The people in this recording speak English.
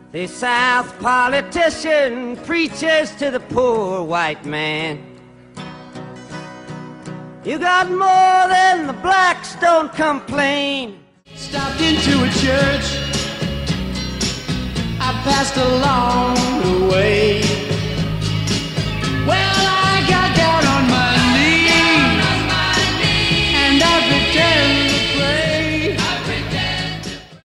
The South politician preaches to the poor white man. You got more than the blacks, don't complain. Stopped into a church. I passed along